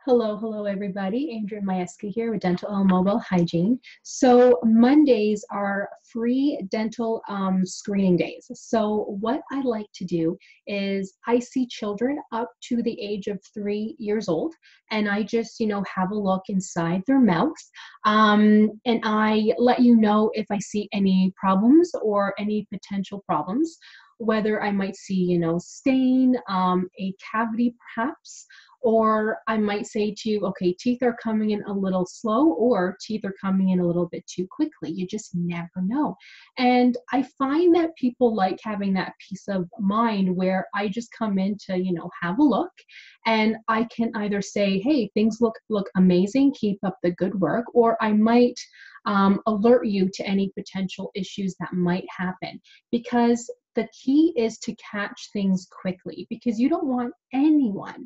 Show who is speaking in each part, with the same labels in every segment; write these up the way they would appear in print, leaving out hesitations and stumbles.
Speaker 1: Hello, everybody. Andrea Majewski here with Dental L Mobile Hygiene. So Mondays are free dental screening days. So what I like to do is I see children up to the age of 3 years old, and I just, have a look inside their mouth, and I let you know if I see any problems or any potential problems, whether I might see, stain, a cavity perhaps, or I might say to you, okay, teeth are coming in a little slow, or teeth are coming in a little bit too quickly. You just never know. And I find that people like having that peace of mind where I just come in to, have a look, and I can either say, hey, things look amazing, keep up the good work, or I might alert you to any potential issues that might happen, because the key is to catch things quickly, because you don't want anyone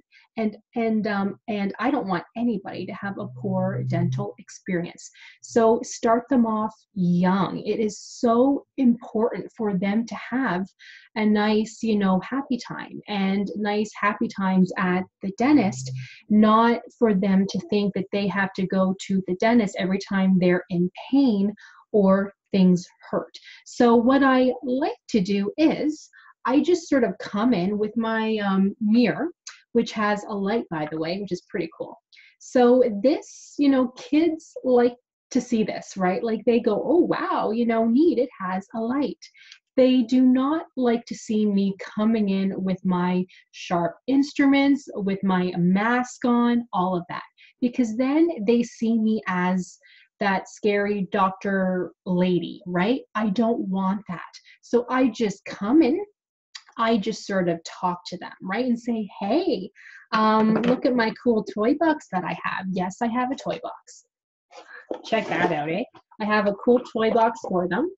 Speaker 1: and I don't want anybody to have a poor dental experience. So start them off young. It is so important for them to have a nice, happy time, and nice happy times at the dentist, not for them to think that they have to go to the dentist every time they're in pain or things hurt. So what I like to do is I just sort of come in with my mirror, which has a light, by the way, which is pretty cool. So this, kids like to see this, right? Like they go, oh, wow, neat, it has a light. They do not like to see me coming in with my sharp instruments, with my mask on, all of that, because then they see me as that scary doctor lady, right? I don't want that. So I just come in, I just sort of talk to them, right? And say, hey, look at my cool toy box that I have. Yes, I have a toy box. Check that out, eh? I have a cool toy box for them.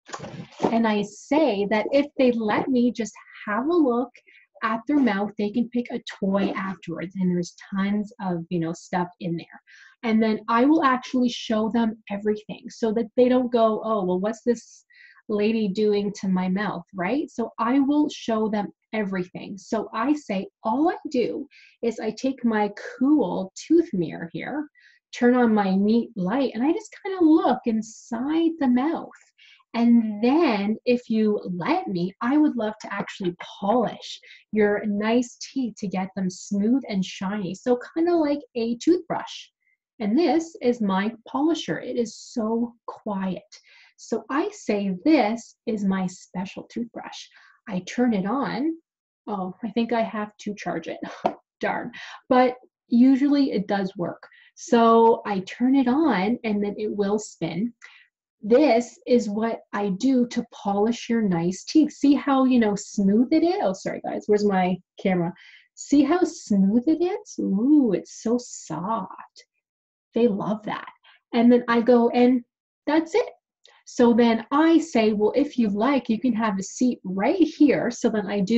Speaker 1: And I say that if they let me just have a look at their mouth, they can pick a toy afterwards. And there's tons of, stuff in there. And then I will actually show them everything so that they don't go, oh, well, what's this lady doing to my mouth, right? So I will show them everything. So I say, all I do is I take my cool tooth mirror here, turn on my neat light, and I just kind of look inside the mouth. And then if you let me, I would love to actually polish your nice teeth to get them smooth and shiny. So kind of like a toothbrush. And this is my polisher. It is so quiet. So I say, this is my special toothbrush. I turn it on. Oh, I think I have to charge it. Darn. But usually it does work. So I turn it on and then it will spin. This is what I do to polish your nice teeth. See how, smooth it is? Oh, sorry, guys. Where's my camera? See how smooth it is? Ooh, it's so soft. They love that. And then I go, and that's it. So then I say, well, if you like, you can have a seat right here. So then I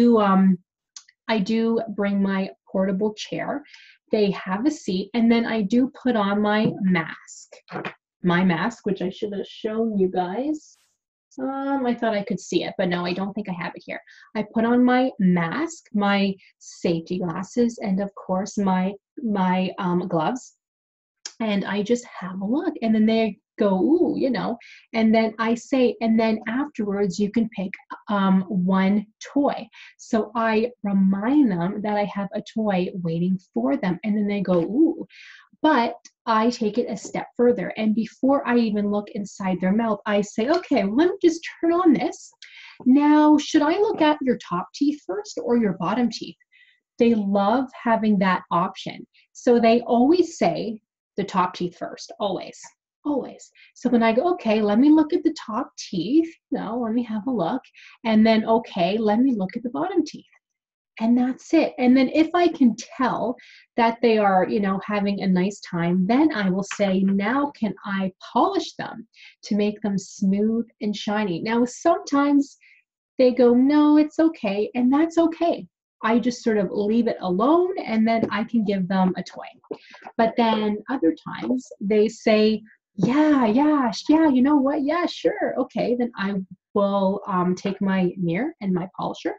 Speaker 1: do bring my portable chair. They have a seat, and then I do put on my mask. My mask, which I should have shown you guys. I thought I could see it, but no, I don't think I have it here. I put on my mask, my safety glasses, and of course my gloves, and I just have a look. And then they go, ooh, and then I say, and then afterwards you can pick one toy. So I remind them that I have a toy waiting for them, and then they go, ooh. But I take it a step further, and before I even look inside their mouth, I say, okay, let me just turn on this. Now, should I look at your top teeth first or your bottom teeth? They love having that option. So they always say the top teeth first, always. So then I go, okay, let me look at the top teeth. No, let me have a look. And then, okay, let me look at the bottom teeth. And that's it. And then if I can tell that they are, having a nice time, then I will say, now can I polish them to make them smooth and shiny? Now, sometimes they go, no, it's okay. And that's okay. I just sort of leave it alone, and then I can give them a toy. But then other times they say, yeah, you know what? Yeah, sure. Okay, then I will take my mirror and my polisher,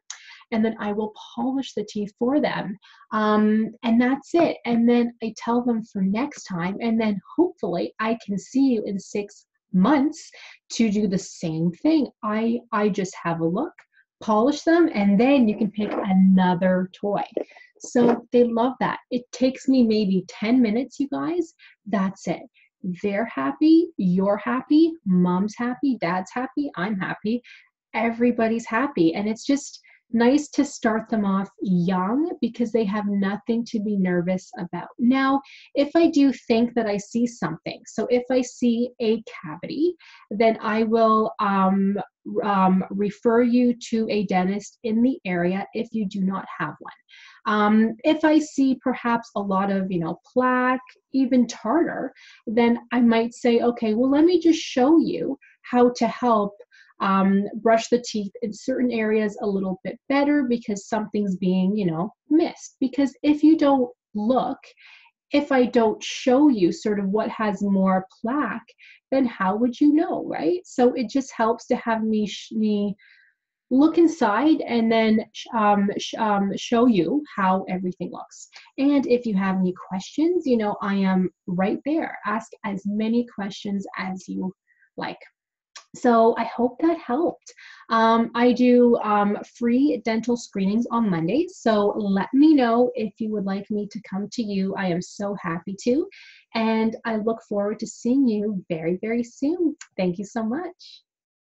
Speaker 1: and then I will polish the teeth for them. And that's it. And then I tell them for next time, and then hopefully I can see you in 6 months to do the same thing. I just have a look, polish them, and then you can pick another toy. So they love that. It takes me maybe 10 minutes, you guys. That's it. They're happy, you're happy, mom's happy, dad's happy, I'm happy, everybody's happy. And it's just nice to start them off young because they have nothing to be nervous about. Now, if I do think that I see something, so if I see a cavity, then I will refer you to a dentist in the area if you do not have one. If I see perhaps a lot of, plaque, even tartar, then I might say, okay, well, let me just show you how to help brush the teeth in certain areas a little bit better because something's being, missed. Because if you don't look, if I don't show you sort of what has more plaque, then how would you know, right? So it just helps to have me look inside and then show you how everything looks. And if you have any questions, I am right there. Ask as many questions as you like. So I hope that helped. I do free dental screenings on Mondays. So let me know if you would like me to come to you. I am so happy to. And I look forward to seeing you very, very soon. Thank you so much.